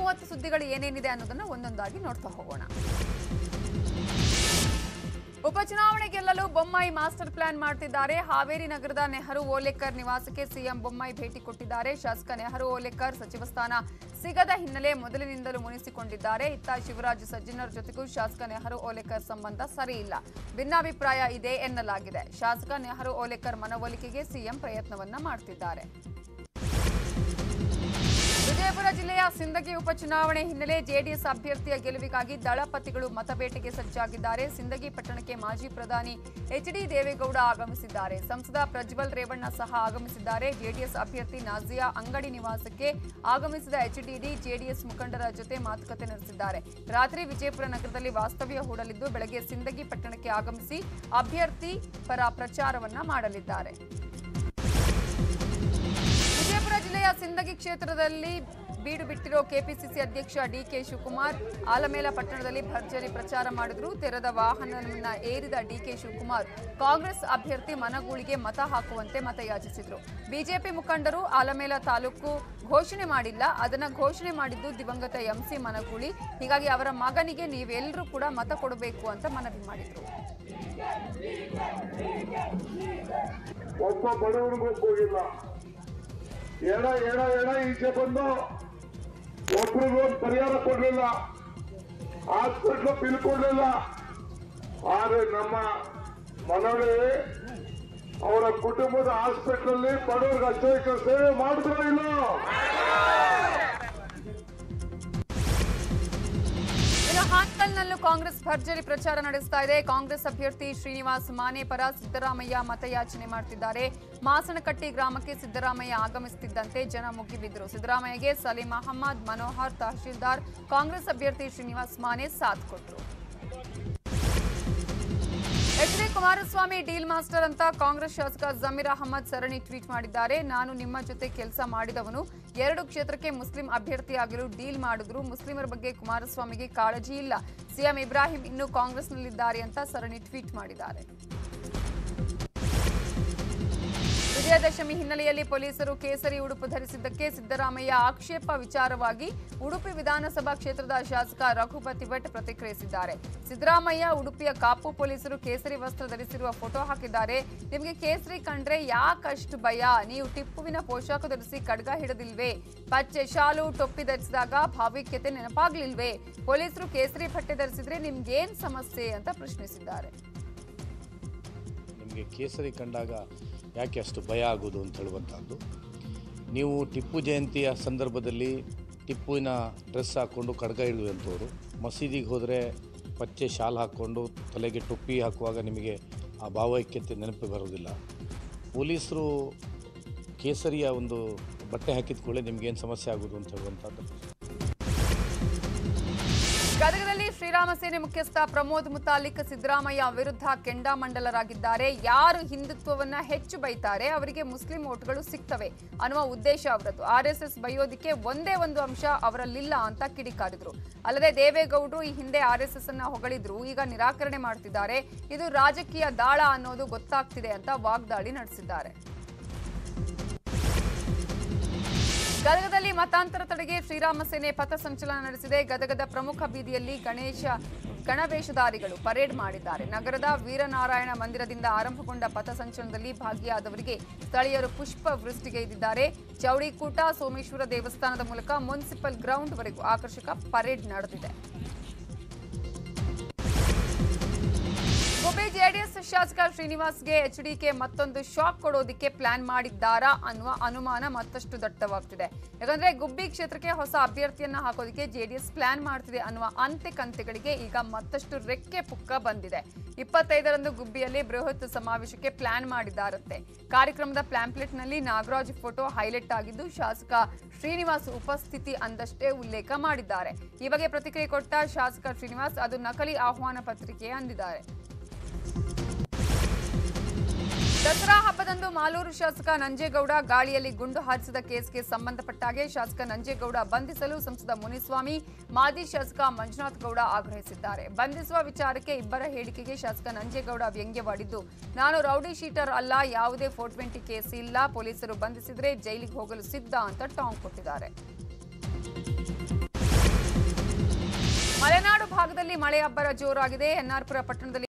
30 ಸುದ್ದಿಗಳು ಏನೇನಿದೆ ಅನ್ನೋದನ್ನ ಒಂದೊಂದಾಗಿ ನೋಡ್ತಾ ಹೋಗೋಣ. ಉಪಚುನಾವಣೆ ಗೆಲ್ಲಲು ಬೊಮ್ಮಾಯಿ ಮಾಸ್ಟರ್ ಪ್ಲಾನ್ ಮಾಡ್ತಿದ್ದಾರೆ. ಹಾವೇರಿ ನಗರದ ನೆಹರು ಓಲೇಕರ್ ನಿವಾಸಕ್ಕೆ ಸಿಎಂ ಬೊಮ್ಮಾಯಿ ಭೇಟಿ ಕೊಟ್ಟಿದ್ದಾರೆ. ಶಾಸಕ ನೆಹರು ಓಲೇಕರ್ ಸಚಿವ ಸ್ಥಾನ ಸಿಗದ ಹಿನ್ನೆಲೆ ಮೊದಲಿನಿಂದಲೂ ಮುನಿಸಿಕೊಂಡಿದ್ದಾರೆ. ಇತ್ತ ಶಿವರಾಜ್ ಸಜ್ಜನರ್ ಜೊತೆಗೂ ಶಾಸಕ ನೆಹರು ಓಲೇಕರ್ ಸಂಬಂಧ ಸರಿಯಿಲ್ಲ, ಭಿನ್ನಾಭಿಪ್ರಾಯ ಇದೆ ಎನ್ನಲಾಗಿದೆ. ಶಾಸಕ ನೆಹರು ಓಲೇಕರ್ ಮನವೊಲಿಕೆಗೆ ಸಿಎಂ ಪ್ರಯತ್ನವನ್ನ ಮಾಡ್ತಿದ್ದಾರೆ. ವಿಜಯಪುರ ಜಿಲ್ಲೆಯ ಸಿಂದಗಿ ಉಪಚುನಾವಣೆ ಹಿನ್ನೆಲೆ ಜೆಡಿಎಸ್ ಅಭ್ಯರ್ಥಿಯ ಗೆಲುವಿಗಾಗಿ ದಳಪತಿಗಳು ಮತಬೇಟೆಗೆ ಸಜ್ಜಾಗಿದ್ದಾರೆ. ಸಿಂದಗಿ ಪಟ್ಟಣಕ್ಕೆ ಮಾಜಿ ಪ್ರಧಾನಿ ಎಚ್ಡಿ ದೇವೇಗೌಡ ಆಗಮಿಸಿದ್ದಾರೆ. ಸಂಸದ ಪ್ರಜ್ವಲ್ ರೇವಣ್ಣ ಸಹ ಆಗಮಿಸಿದ್ದಾರೆ. ಜೆಡಿಎಸ್ ಅಭ್ಯರ್ಥಿ ನಾಜಿಯಾ ಅಂಗಡಿ ನಿವಾಸಕ್ಕೆ ಆಗಮಿಸಿದ ಎಚ್ಡಿಡಿ ಜೆಡಿಎಸ್ ಮುಖಂಡರ ಜೊತೆ ಮಾತುಕತೆ ನಡೆಸಿದ್ದಾರೆ. ರಾತ್ರಿ ವಿಜಯಪುರ ನಗರದಲ್ಲಿ ವಾಸ್ತವ್ಯ ಹೂಡಲಿದ್ದು ಬೆಳಗ್ಗೆ ಸಿಂದಗಿ ಪಟ್ಟಣಕ್ಕೆ ಆಗಮಿಸಿ ಅಭ್ಯರ್ಥಿ ಪರ ಪ್ರಚಾರವನ್ನ ಮಾಡಲಿದ್ದಾರೆ. ವಿಜಯಪುರ ಜಿಲ್ಲೆಯ ಸಿಂದಗಿ ಕ್ಷೇತ್ರದಲ್ಲಿ ಬೀಡು ಬಿಟ್ಟಿರೋ ಕೆಪಿಸಿಸಿ ಅಧ್ಯಕ್ಷ ಡಿಕೆ ಶಿವಕುಮಾರ್ ಆಲಮೇಲ ಪಟ್ಟಣದಲ್ಲಿ ಭರ್ಜರಿ ಪ್ರಚಾರ ಮಾಡಿದ್ರು. ತೆರೆದ ವಾಹನವನ್ನ ಏರಿದ ಡಿಕೆ ಶಿವಕುಮಾರ್ ಕಾಂಗ್ರೆಸ್ ಅಭ್ಯರ್ಥಿ ಮನಗೂಳಿಗೆ ಮತ ಹಾಕುವಂತೆ ಮತಯಾಚಿಸಿದ್ರು. ಬಿಜೆಪಿ ಮುಖಂಡರು ಆಲಮೇಲ ತಾಲೂಕು ಘೋಷಣೆ ಮಾಡಿಲ್ಲ, ಅದನ್ನ ಘೋಷಣೆ ಮಾಡಿದ್ದು ದಿವಂಗತ ಎಂಸಿ ಮನಗೂಳಿ. ಹೀಗಾಗಿ ಅವರ ಮಗನಿಗೆ ನೀವೆಲ್ಲರೂ ಕೂಡ ಮತ ಕೊಡಬೇಕು ಅಂತ ಮನವಿ ಮಾಡಿದ್ರು. ಈಚೆ ಬಂದು ಒಬ್ರಿಗೂ ಪರಿಹಾರ ಕೊಡ್ಲಿಲ್ಲ, ಹಾಸ್ಪಿಟ್ಲು ಬಿಲ್ ಕೊಡ್ಲಿಲ್ಲ. ಆದ್ರೆ ನಮ್ಮ ಮನವಿ ಅವರ ಕುಟುಂಬದ ಹಾಸ್ಪಿಟ್ಲಲ್ಲಿ ಬಡವರಿಗೆ ಅತ್ಯವಶ್ಯಕ ಸೇವೆ ಮಾಡಿದ್ರೋ ಇಲ್ಲ. ಹಾನಗಲ್ನಲ್ಲೂ ಕಾಂಗ್ರೆಸ್ ಭರ್ಜರಿ ಪ್ರಚಾರ ನಡೆಸ್ತಾ ಇದೆ. ಕಾಂಗ್ರೆಸ್ ಅಭ್ಯರ್ಥಿ ಶ್ರೀನಿವಾಸ್ ಮಾನೆ ಪರ ಸಿದ್ದರಾಮಯ್ಯ ಮತಯಾಚನೆ ಮಾಡ್ತಿದ್ದಾರೆ. ಮಾಸನಕಟ್ಟಿ ಗ್ರಾಮಕ್ಕೆ ಸಿದ್ದರಾಮಯ್ಯ ಆಗಮಿಸುತ್ತಿದ್ದಂತೆ ಜನ ಮುಗಿಬಿದ್ರು. ಸಿದ್ದರಾಮಯ್ಯಗೆ ಸಲೀಂ ಅಹಮದ್, ಮನೋಹರ್, ತಹಶೀಲ್ದಾರ್, ಕಾಂಗ್ರೆಸ್ ಅಭ್ಯರ್ಥಿ ಶ್ರೀನಿವಾಸ್ ಮಾನೆ ಸಾಥ್ ಕೊಟ್ಟರು. ಎಚ್ಡಿ ಕುಮಾರಸ್ವಾಮಿ ಡೀಲ್ ಮಾಸ್ಟರ್ ಅಂತ ಕಾಂಗ್ರೆಸ್ ಶಾಸಕ ಜಮೀರ್ ಅಹಮದ್ ಸರಣಿ ಟ್ವೀಟ್ ಮಾಡಿದ್ದಾರೆ. ನಾನು ನಿಮ್ಮ ಜೊತೆ ಕೆಲಸ ಮಾಡಿದವನು, 2 ಕ್ಷೇತ್ರಕ್ಕೆ ಮುಸ್ಲಿಂ ಅಭ್ಯರ್ಥಿಯಾಗಲು ಡೀಲ್ ಮಾಡಿದ್ರು. ಮುಸ್ಲಿಮರ ಬಗ್ಗೆ ಕುಮಾರಸ್ವಾಮಿಗೆ ಕಾಳಜಿ ಇಲ್ಲ. ಸಿಎಂ ಇಬ್ರಾಹಿಂ ಇನ್ನೂ ಕಾಂಗ್ರೆಸ್ನಲ್ಲಿದ್ದಾರೆ ಅಂತ ಸರಣಿ ಟ್ವೀಟ್ ಮಾಡಿದ್ದಾರೆ. ವಿಜಯದಶಮಿ ಹಿನ್ನೆಲೆಯಲ್ಲಿ ಪೊಲೀಸರು ಕೇಸರಿ ಉಡುಪು ಧರಿಸಿದ್ದಕ್ಕೆ ಸಿದ್ದರಾಮಯ್ಯ ಆಕ್ಷೇಪ ವಿಚಾರವಾಗಿ ಉಡುಪಿ ವಿಧಾನಸಭಾ ಕ್ಷೇತ್ರದ ಶಾಸಕ ರಘುಪತಿ ಭಟ್ ಪ್ರತಿಕ್ರಿಯಿಸಿದ್ದಾರೆ. ಸಿದ್ದರಾಮಯ್ಯ ಉಡುಪಿಯ ಕಾಪು ಪೊಲೀಸರು ಕೇಸರಿ ವಸ್ತ್ರ ಧರಿಸಿರುವ ಫೋಟೋ ಹಾಕಿದ್ದಾರೆ. ನಿಮಗೆ ಕೇಸರಿ ಕಂಡ್ರೆ ಯಾಕಷ್ಟು ಭಯ? ನೀವು ಟಿಪ್ಪುವಿನ ಪೋಷಾಕ ಧರಿಸಿ ಖಡ್ಗ ಹಿಡಿದಿಲ್ವೇ? ಪಚ್ಚೆ ಶಾಲು ಟೊಪ್ಪಿ ಧರಿಸಿದಾಗ ಭಾವೈಕ್ಯತೆ ನೆನಪಾಗ್ಲಿಲ್ವೇ? ಪೊಲೀಸರು ಕೇಸರಿ ಬಟ್ಟೆ ಧರಿಸಿದ್ರೆ ನಿಮ್ಗೇನ್ ಸಮಸ್ಯೆ ಅಂತ ಪ್ರಶ್ನಿಸಿದ್ದಾರೆ. ನಿಮಗೆ ಕೇಸರಿ ಕಂಡಾಗ ಯಾಕೆ ಅಷ್ಟು ಭಯ ಆಗೋದು ಅಂತ ಹೇಳುವಂಥದ್ದು. ನೀವು ಟಿಪ್ಪು ಜಯಂತಿಯ ಸಂದರ್ಭದಲ್ಲಿ ಟಿಪ್ಪುವಿನ ಡ್ರೆಸ್ ಹಾಕ್ಕೊಂಡು ಖಡ್ಗ ಹಿಡಿಯುವಂಥವ್ರು, ಮಸೀದಿಗೆ ಹೋದರೆ ಪಚ್ಚೆ ಶಾಲ್ ಹಾಕ್ಕೊಂಡು ತಲೆಗೆ ಟೊಪ್ಪಿ ಹಾಕುವಾಗ ನಿಮಗೆ ಆ ಭಾವೈಕ್ಯತೆ ನೆನಪು ಬರೋದಿಲ್ಲ. ಪೊಲೀಸರು ಕೇಸರಿಯ ಒಂದು ಬಟ್ಟೆ ಹಾಕಿದ ಕೂಡಲೇ ನಿಮಗೇನು ಸಮಸ್ಯೆ ಆಗೋದು ಅಂತ ಹೇಳುವಂಥದ್ದು. ಗದಗದಲ್ಲಿ ಶ್ರೀರಾಮ ಸೇನೆ ಮುಖ್ಯಸ್ಥ ಪ್ರಮೋದ್ ಮುತಾಲಿಕ್ ಸಿದ್ದರಾಮಯ್ಯ ವಿರುದ್ಧ ಕೆಂಡಾಮಂಡಲರಾಗಿದ್ದಾರೆ. ಯಾರು ಹಿಂದುತ್ವವನ್ನ ಹೆಚ್ಚು ಬೈತಾರೆ ಅವರಿಗೆ ಮುಸ್ಲಿಂ ಓಟ್ಗಳು ಸಿಗ್ತವೆ ಅನ್ನುವ ಉದ್ದೇಶ ಅವರದ್ದು. ಆರ್ಎಸ್ಎಸ್ ಬೈಯೋದಿಕ್ಕೆ ಒಂದೇ ಒಂದು ಅಂಶ ಅವರಲ್ಲಿಲ್ಲ ಅಂತ ಕಿಡಿಕಾರಿದ್ರು. ಅಲ್ಲದೆ ದೇವೇಗೌಡರು ಈ ಹಿಂದೆ ಆರ್ಎಸ್ಎಸ್ ಅನ್ನ ಹೊಗಳಿದ್ರು, ಈಗ ನಿರಾಕರಣೆ ಮಾಡ್ತಿದ್ದಾರೆ. ಇದು ರಾಜಕೀಯ ದಾಳ ಅನ್ನೋದು ಗೊತ್ತಾಗ್ತಿದೆ ಅಂತ ವಾಗ್ದಾಳಿ ನಡೆಸಿದ್ದಾರೆ. ಗದಗದಲ್ಲಿ ಮತಾಂತರ ತಡೆಗೆ ಶ್ರೀರಾಮ ಸೇನೆ ಪಥಸಂಚಲನ ನಡೆಸಿದೆ. ಗದಗದ ಪ್ರಮುಖ ಬೀದಿಯಲ್ಲಿ ಗಣವೇಷಧಾರಿಗಳು ಪರೇಡ್ ಮಾಡಿದ್ದಾರೆ. ನಗರದ ವೀರನಾರಾಯಣ ಮಂದಿರದಿಂದ ಆರಂಭಗೊಂಡ ಪಥಸಂಚಲನದಲ್ಲಿ ಭಾಗಿಯಾದವರಿಗೆ ಸ್ಥಳೀಯರು ಪುಷ್ಪ ವೃಷ್ಟಿಗೈದಿದ್ದಾರೆ. ಚೌಡಿಕೂಟ ಸೋಮೇಶ್ವರ ದೇವಸ್ಥಾನದ ಮೂಲಕ ಮುನ್ಸಿಪಲ್ ಗ್ರೌಂಡ್ ವರೆಗೂ ಆಕರ್ಷಕ ಪರೇಡ್ ನಡೆದಿದೆ. ಗುಬ್ಬಿ ಜೆಡಿಎಸ್ ಶಾಸಕ ಶ್ರೀನಿವಾಸ್ಗೆ ಎಚ್ಡಿಕೆ ಮತ್ತೊಂದು ಶಾಕ್ ಕೊಡೋದಕ್ಕೆ ಪ್ಲಾನ್ ಮಾಡಿದ್ದಾರಾ ಅನ್ನುವ ಅನುಮಾನ ಮತ್ತಷ್ಟು ದಟ್ಟವಾಗ್ತಿದೆ. ಯಾಕಂದ್ರೆ ಗುಬ್ಬಿ ಕ್ಷೇತ್ರಕ್ಕೆ ಹೊಸ ಅಭ್ಯರ್ಥಿಯನ್ನ ಹಾಕೋದಕ್ಕೆ ಜೆಡಿಎಸ್ ಪ್ಲಾನ್ ಮಾಡ್ತಿದೆ ಅನ್ನುವ ಅಂತೆ ಕಂತೆಗಳಿಗೆ ಈಗ ಮತ್ತಷ್ಟು ರೆಕ್ಕೆ ಪುಕ್ಕ ಬಂದಿದೆ. 25ರಂದು ಗುಬ್ಬಿಯಲ್ಲಿ ಬೃಹತ್ ಸಮಾವೇಶಕ್ಕೆ ಪ್ಲಾನ್ ಮಾಡಿದ್ದಾರಂತೆ. ಕಾರ್ಯಕ್ರಮದ ಪ್ಲಾಂಪ್ಲೆಟ್ನಲ್ಲಿ ನಾಗರಾಜ್ ಫೋಟೋ ಹೈಲೈಟ್ ಆಗಿದ್ದು ಶಾಸಕ ಶ್ರೀನಿವಾಸ್ ಉಪಸ್ಥಿತಿ ಅಂದಷ್ಟೇ ಉಲ್ಲೇಖ ಮಾಡಿದ್ದಾರೆ. ಈ ಬಗ್ಗೆ ಪ್ರತಿಕ್ರಿಯೆ ಕೊಟ್ಟ ಶಾಸಕ ಶ್ರೀನಿವಾಸ್ ಅದು ನಕಲಿ ಆಹ್ವಾನ ಪತ್ರಿಕೆ ಅಂದಿದ್ದಾರೆ. ದಸರಾ ಹಬ್ಬದಂದು ಮಾಲೂರು ಶಾಸಕ ನಂಜೇಗೌಡ ಗಾಳಿಯಲ್ಲಿ ಗುಂಡು ಹಾರಿಸಿದ ಕೇಸ್ಗೆ ಸಂಬಂಧಪಟ್ಟಾಗೆ ಶಾಸಕ ನಂಜೇಗೌಡ ಬಂಧಿಸಲು ಸಂಸದ ಮುನಿಸ್ವಾಮಿ, ಮಾಜಿ ಶಾಸಕ ಮಂಜುನಾಥ್ ಗೌಡ ಆಗ್ರಹಿಸಿದ್ದಾರೆ. ಬಂಧಿಸುವ ವಿಚಾರಕ್ಕೆ ಇಬ್ಬರ ಹೇಳಿಕೆಗೆ ಶಾಸಕ ನಂಜೇಗೌಡ ವ್ಯಂಗ್ಯವಾಡಿದ್ದು, ನಾನು ರೌಡಿ ಶೀಟರ್ ಅಲ್ಲ, ಯಾವುದೇ 420 ಕೇಸ್ ಇಲ್ಲ, ಪೊಲೀಸರು ಬಂಧಿಸಿದ್ರೆ ಜೈಲಿಗೆ ಹೋಗಲು ಸಿದ್ಧ ಅಂತ ಟಾಂಗ್ ಕೊಟ್ಟಿದ್ದಾರೆ. ಪಟ್ಟಣದಲ್ಲಿ ಮಳೆ ಅಬ್ಬರ ಜೋರಾಗಿದೆ. ಎನ್ಆರ್ಪುರ ಪಟ್ಟಣದಲ್ಲಿ